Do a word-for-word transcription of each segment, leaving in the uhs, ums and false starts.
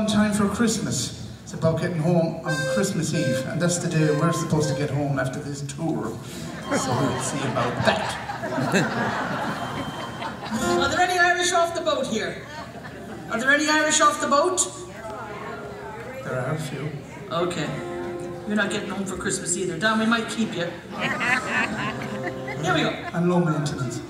time for Christmas. It's about getting home on Christmas Eve, and that's the day we're supposed to get home after this tour. So we'll see about that. Are there any Irish off the boat here? Are there any Irish off the boat? There are a few. Okay. You're not getting home for Christmas either. Don, we might keep you. Here we go. And low maintenance.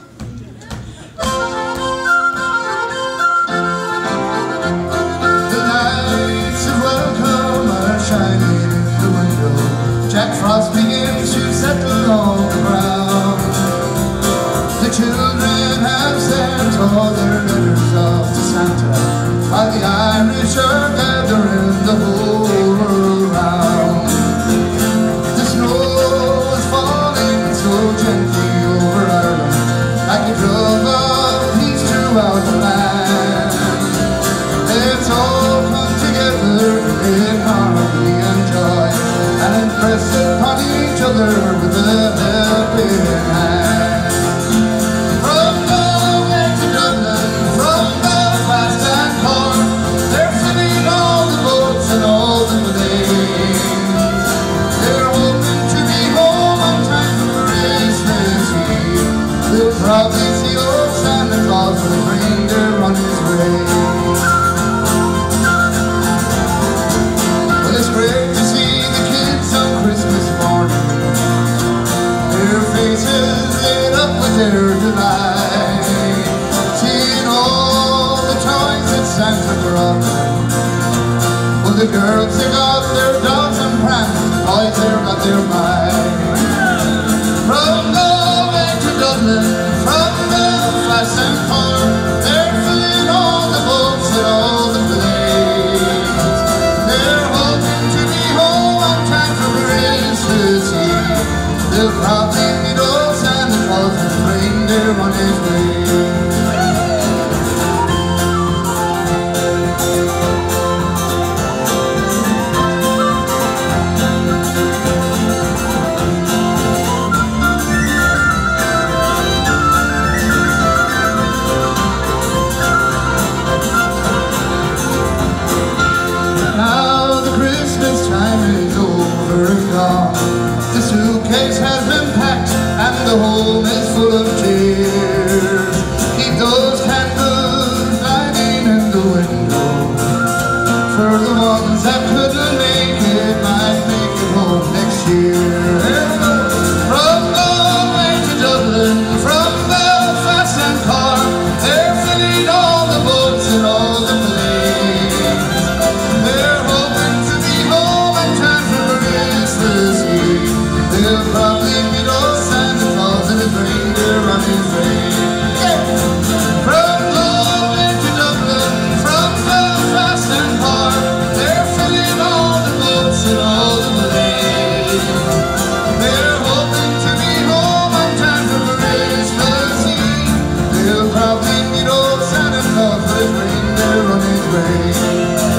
The lights of welcome are shining in the window. Jack Frost begins to settle on the ground. The children have sent all their letters off to Santa, while the Irish are gathering the whole world round. The snow is falling so gently over Ireland, like a drove of peace throughout the land. Let's all come together in harmony and joy, and impress upon each other with a helping hand. From Galway to Dublin, from Belfast and Cork, they're filling all the boats and all the lanes. They're hoping to be home on time for Christmas Eve. They'll probably see old Santa Claus with a reindeer on his way. Well, it's great to see the kids on Christmas morning, their faces lit up with their delight, seeing all the toys that Santa brought them. Well, the girls, they got their dolls and prams, the boys, they got their might. From Galway to Dublin, from Belfast and Cork, they're filling all the boats and all the planes. They're hoping to be home on time for Christmas Eve. They'll probably meet old Santa Claus with a reindeer on his way. Now the Christmas time is over and gone. The suitcase has been packed and the home is full of cheers. Keep those candles lighting in the window, for the ones that couldn't make it might make it home next year. From Galway to Dublin, from Belfast and Cork, they're filling all the boats and all the planes. They're hoping to be home in time for Christmas Eve. They'll probably meet old Santa Claus and his reindeer on his way. Yeah. From Galway to Dublin, from Belfast and Cork, they're filling all the boats and all the planes. They're hoping to be home on time for Christmas Eve. They'll probably meet old Santa Claus with his reindeer on his way.